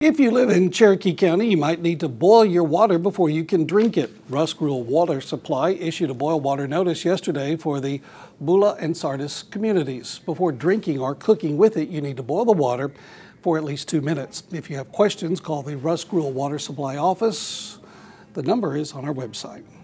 If you live in Cherokee County, you might need to boil your water before you can drink it. Rusk Rural Water Supply issued a boil water notice yesterday for the Beulah and Sardis communities. Before drinking or cooking with it, you need to boil the water for at least 2 minutes. If you have questions, call the Rusk Rural Water Supply office. The number is on our website.